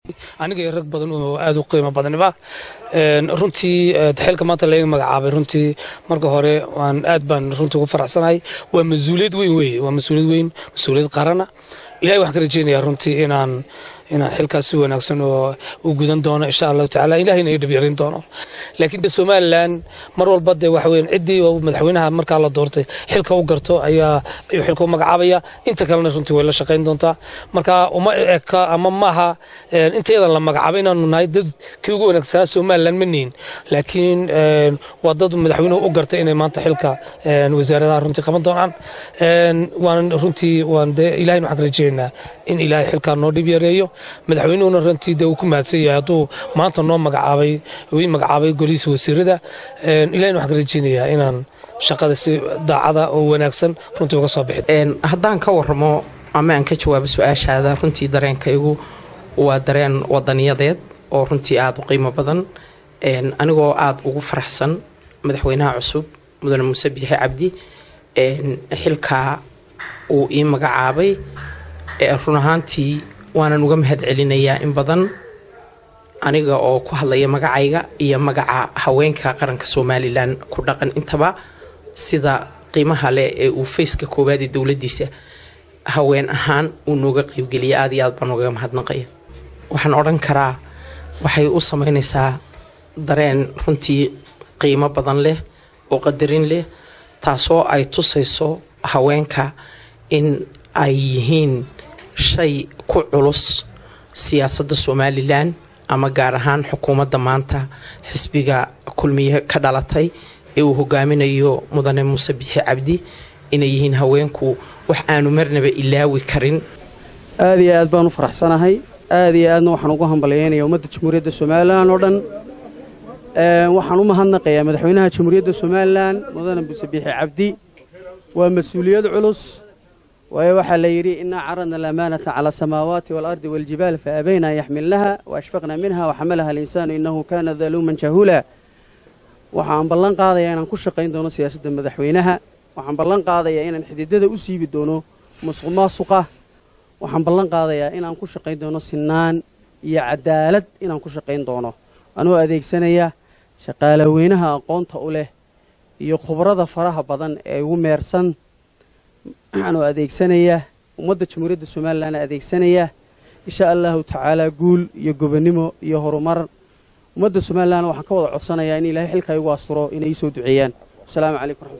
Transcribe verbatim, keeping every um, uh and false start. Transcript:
aniga iyo rag badan oo aad u qiimo badanba een runtii xilka maanta laga magacaabay runtii marka hore waan aad baan runtii ugu faraxsanahay waa mas'uuliyad weyn weey waa mas'uuliyad weyn mas'uuliyad qaran ilaahay wax ka rajeenayaa runtii inaan inaan xilkaas wanaagsan oo u gudan doono insha Allah taala ilaahayna ay dhabiirin doono laakiin Soomaaliland mar walba de wax weyn cidii oo madaxweynaha marka la doortay xilka u garto ayaa ayuu xilka u magacaabaya inta kalena runtii way la shaqeyn doontaa marka uma eka ama maaha inteeda la magacaabay inaanu nahay dad kii ugu wanaagsan Soomaaliland maniin laakiin waa dad madaxweynuhu u gartay inay maanta xilka wasaaradda runtii qaban doonaan waan runtii waan de ilaahayna wax ka rajeenaa in ilaahay xilka noo dhib yareeyo madaxweynuhuna runtii de uu ku mahadsan yahay haduu maanta noo magacaabay wii magacaabay golihiisa wasiirada ilaahayna wax ka rajeenayaa inaan shaqada si daacada oo wanaagsan runtii uga soo bixin haddaan ka waramo ama aan ka jawaabo su'aashaada runtii dareenkaygu waa dareen wadaniyadeed oo runtii aad u qiimo badan anigoo aad ugu faraxsan madaxweynaha cusub mudane Muuse Biixi Cabdi xilka uu ii magacaabay run ahaantii waanan uga mahad celinayaa in badan aniga oo ku hadlaya magacayga iyo magaca haweenka qaranka Soomaaliland ku dhaqan intaba sida qiimaha leh ee uu fayska koowaad ee dawladdiisa haween ahaan uu nooga qayb galiyay aad iyo aad baan uga mahadnaqaya waxaan oran karaa waxay u sameynaysaa dareen runtii qiimo badan leh oo qadarin leh taasoo ay tusayso haweenka in ay yihiin shay ku culus siyaasadda Soomaaliland ama gaar ahaan xukuumadda maanta xisbiga kulmiye ka dhalatay ee uu hogaaminayo mudane Muuse Biixi Cabdi inay yihiin haweenku wax aanu marnaba ilaawi karin aad iyo aad baan u faraxsanahay aad iyo aadna waxaan ugu hambalyeeynaa ummadda Jamhuuriyadda Soomaaliland oo dhan ee waxaan u mahadnaqayaa madaxweynaha Jamhuuriyadda Soomaaliland mudane Muuse Biixi Cabdi waa mas'uuliyad culus ويوحى ليري إن عرضنا الأمانة على السماوات والأرض والجبال فأبين أن يحملنها وأشفقنا منها وحملها الإنسان إنه كان ظلوما جهولا وحن بلان قاضي أن كل شقين دونه سياسة مدحوينها وحن بلان قاضي أن الحديدة أسيب دونه مسقما سقة وحن بلان قاضي أن كل شقين دونه سنان يعدالة إن كل شقين دونه أنا أذيك سنة شقالة وينها قنت أوله يخبرة فرها بدن ومرسن أنا أذيك سنة ومدة جمهورية الصومال أنا أذيك سنة إن شاء الله تعالى قول يجبنمو يهرمر ومدة الصومال أنا وحكوا عصنا يعني لا يحلك يواصروا إن يسود عيان السلام عليكم.